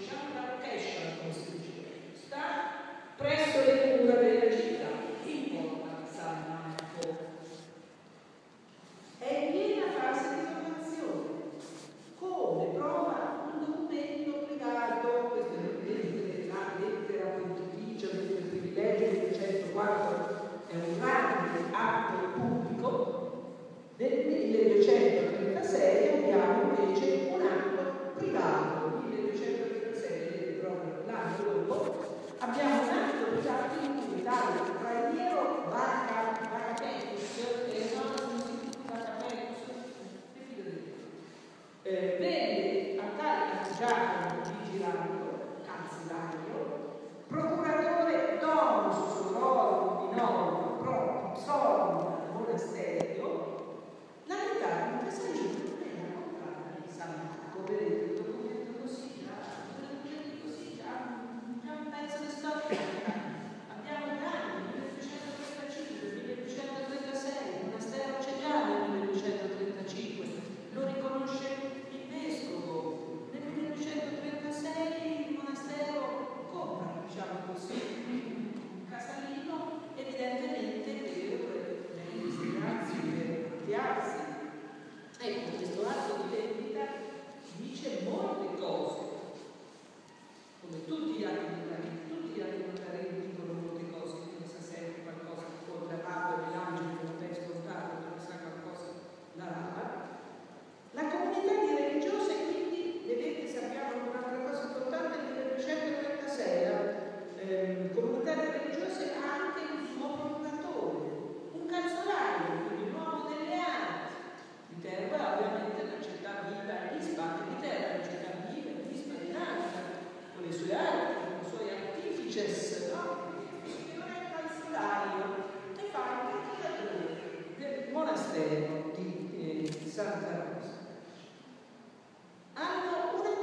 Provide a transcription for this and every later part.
Chandra Kesha, come si dice, sta presso le mura della città, in porta San Marco. È in piena fase di formazione. Come prova un documento privato, questo è la lettera pontificia del privilegio del 104, è un grande atto pubblico. Nel 1236 abbiamo invece un atto privato, 1236, proprio l'anno dopo, abbiamo un atto privato in cui tale Rainiero Vacapecus, che è venne a tale Giacomo di Girando, cancellario, procuratore domus sororum minorum pro ipsorum monasterio, la metà di questa legge non era comprata di San Marco. Vedete il documento così, già un pezzo di storia. Abbiamo gli anni 1235, 1236, il monastero c'è già nel 1235, lo riconosce il vescovo. Nel 1936 il monastero compra, diciamo così, un casalino, evidentemente per ispirarsi, per ampliarsi. Ecco, questo atto di vendita dice molte cose, come tutti gli atti notari dicono molte cose, quindi sa sempre qualcosa oltre a Papa e Melangelo, che non è scontato, non sa qualcosa la lava. La comunità di religiose, quindi, vedete, sappiamo un'altra cosa importante, nel 1936 la comunità di religiose ha anche il suo procuratore, un calzolaio, quindi un uomo delle arti. Viterbo ovviamente la città viva e vispa, anche Viterbo è una città viva e vispa dinamica, con le sue arti, con i suoi artifices, no? Che non è il calzolaio, e fa anche il procuratore del monastero di Santa Rosa. Hanno una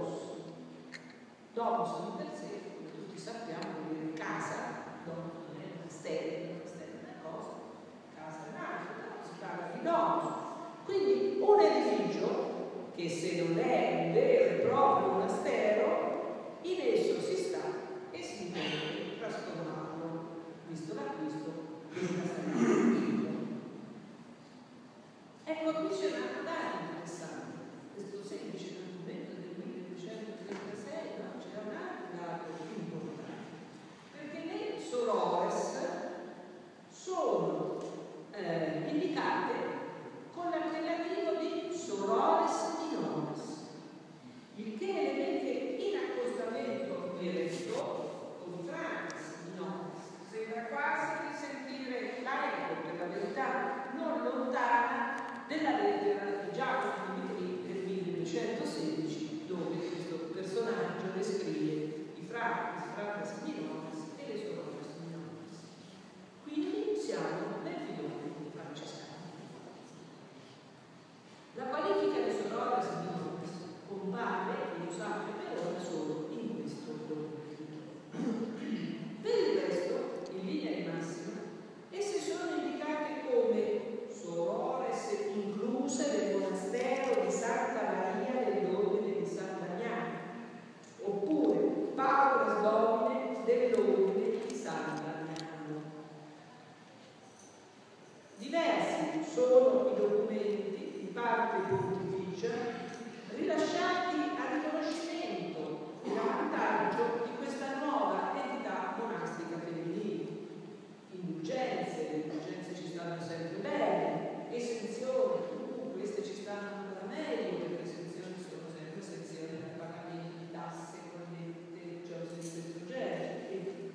domus in per sé, come tutti sappiamo, vuol dire casa, domus non è monastero, monastero è una cosa, casa è un'altra, si parla di domus. Quindi un edificio che, se non è un vero e proprio monastero, in esso si sta e si intende trasformarlo, visto l'acquisto di un castello. Ecco, qui c'è una data interessante. Questo semplice documento del 1236, no? C'era un altro dato importante, perché le sorores sono indicate con l'appellativo di sorores minores, il che le mette in accostamento diretto con Franz minores. Sembra quasi di sentire l'eco, per la verità, non lontana della lettera di Giacomo di del 1216, dove questo personaggio descrive i fratres minores e le sorores minores. Quindi siamo nel filone francescano. La qualifica di sorores minores compare, e lo sapete per ora, solo in questo documento. Per il resto, in linea di massima, esse sono indicate come sorores incluse del monastero di Santa Maria dell'Ordine di San Damiano, oppure paulas domine dell'Ordine di San Damiano. Diversi sono i documenti di parte pontificia rilasciati a riconoscimento e a vantaggio di questa nuova entità monastica femminile. Indulgenze, le indulgenze ci stanno sempre bene, esenzioni, queste ci stanno ancora meglio, perché le esenzioni sono sempre esenzioni dal pagamento di tasse, collette, cose di questo genere,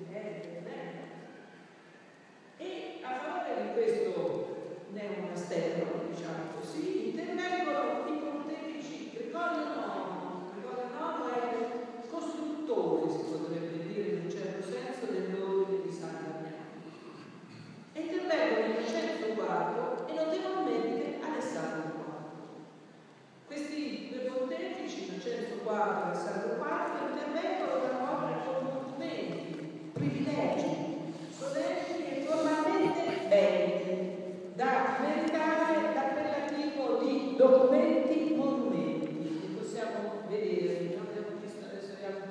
e a favore di questo neomonastero, diciamo così, intervengono i pontefici Gregorio IX. Gregorio IX è il costruttore, si potrebbe dire in un certo senso, dell'ordine di San Damiano. Intervengono Innocenzo IV e notevolmente Alessandro IV. Questi due pontefici, Innocenzo IV e Alessandro IV, intervengono nella opera con documenti, privilegi, solenni e formalmente belli, da meritare l'appellativo di documenti monumenti, che possiamo vedere. Abbiamo visto, adesso abbiamo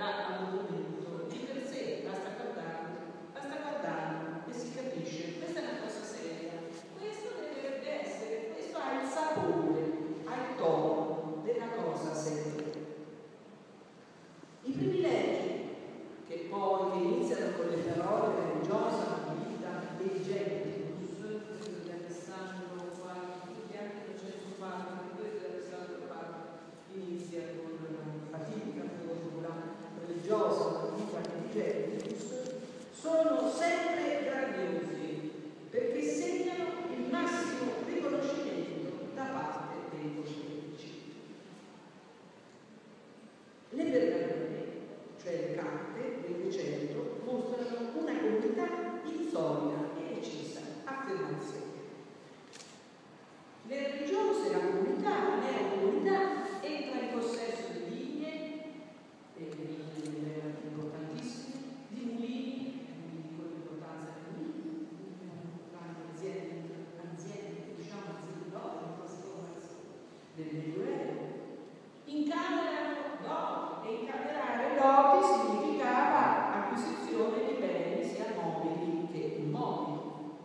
da monumento di per sé, basta guardarlo e si capisce, questa è una cosa seria, questo dovrebbe essere, questo ha il sapore, ha il tono della cosa seria. I privilegi che poi iniziano con le parole religiosa, vita dei gentius, questo di Alessandro IV, tutti anche Innocenzio IV, questo di Alessandro IV inizia con la fatica religiosa, la vita dei gentius, sono sempre gradiosi perché segnano il massimo riconoscimento da parte dei politici. Le pergamene, cioè le carte del 200, mostrano una comunità in solida e decisa affermazione. Le religiose, la comunità, l'era comunità, entra in possesso di vigne, e le vigne erano importantissime, di mulini, con l'importanza dei mulini, aziende, diciamo, aziendali, del Medioevo. Incamerano doti, e incamerare doti significava acquisizione di beni sia mobili che immobili.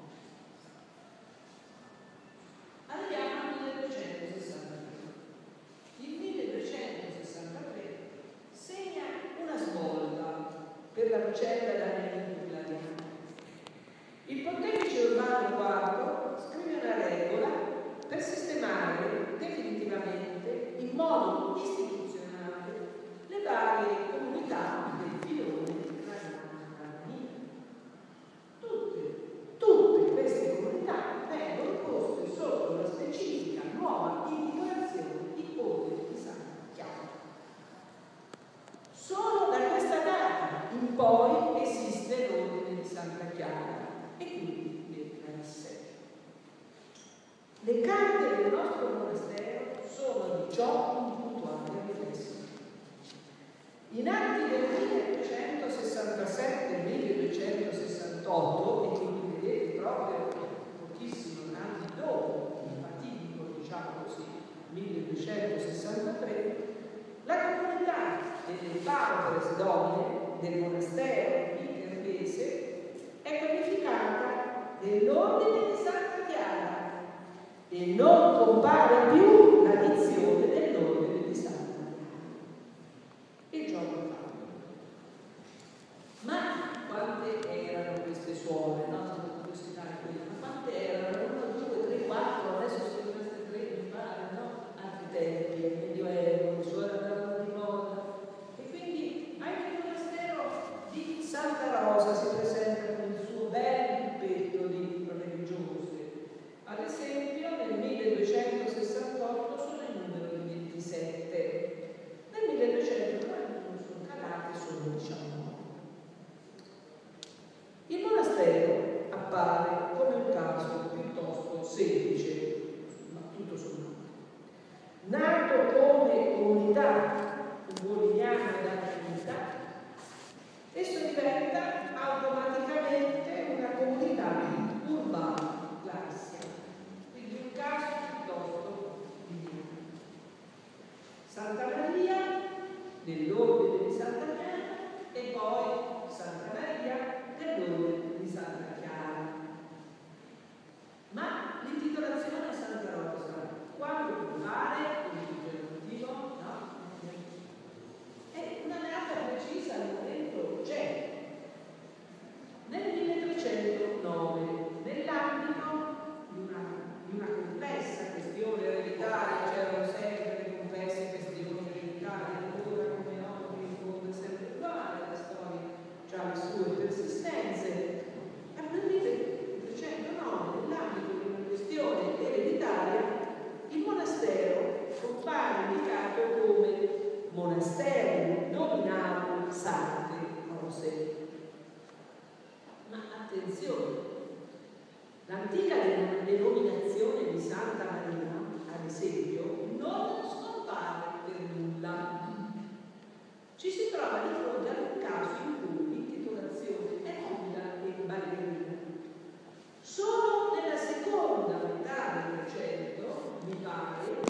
Andiamo al 1263. Il 1263 segna una svolta per la vicenda dell'anello clariano. Il pontefice Urbano IV scrive una regola per sistemare definitivamente in modo istituzionale le varie comunità del filone Traiano-Carnino. Tutte queste comunità vengono poste sotto la specifica nuova intitolazione di Ordine di Santa Chiara. Solo da questa data in poi esiste l'Ordine di Santa Chiara e quindi le classe. Le carte del nostro monastero sono di ciò un puntuale riflesso. In atti del 1267 e 1268, e quindi vedete proprio pochissimi anni dopo il fatidico, diciamo così, 1263, la comunità delle Pauperes Domine del monastero viterbese è qualificata nell'Ordine di Santa Chiara e non compare più la dizione dell'Ordine di Santa Chiara. Il gioco fa. Ma quante erano queste suore? No? Curiosità quella. Ma quante erano? 1, 2, 3, 4, adesso sono rimaste 3, mi pare, no? Altri tempi, al Medioevo, le suore andavano di moda. E quindi anche il monastero di Santa Rosa si presenta con il suo bel gruppetto di religiose. Ad esempio, nel 1268 sono il numero di 27, nel 1241 sono calati solo 19. Il monastero appare come un caso piuttosto semplice, ma tutto sommato. Nato come comunità boliniana della comunità, esso diventa automaticamente una comunità urbana classica, quindi un caso piuttosto lineare. Santa Maria dell'Ordine di Santa Chiara e poi Santa Maria dell'Ordine di Santa Chiara. Ma l'intitolazione a Santa Rosa, quando compare il titolo no? E una data precisa al momento c'è. Nel 1309, nell'ambito di una complessa questione ereditaria, c'erano sempre le complesse questioni ereditarie, ancora come oggi in fondo è sempre uguale, la storia ha le sue persistenze. Nel 1309, nell'ambito di una questione ereditaria, il monastero compare indicato come Monasterio Dominarum Sancte Rose. Ma attenzione, l'antica denominazione di Santa Maria, ad esempio, non scompare per nulla. Ci si trova di fronte ad un caso in cui l'intitolazione è nulla e ballerina. Solo nella seconda metà del Trecento, mi pare,